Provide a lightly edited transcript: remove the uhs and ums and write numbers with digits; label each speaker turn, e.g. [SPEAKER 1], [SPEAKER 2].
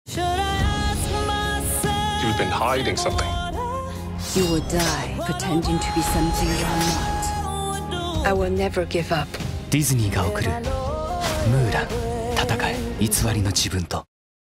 [SPEAKER 1] You've been hiding something.
[SPEAKER 2] You will die pretending to be something you are not. I will never give up.
[SPEAKER 3] ディズニーが送るムーラン戦え偽りの自分と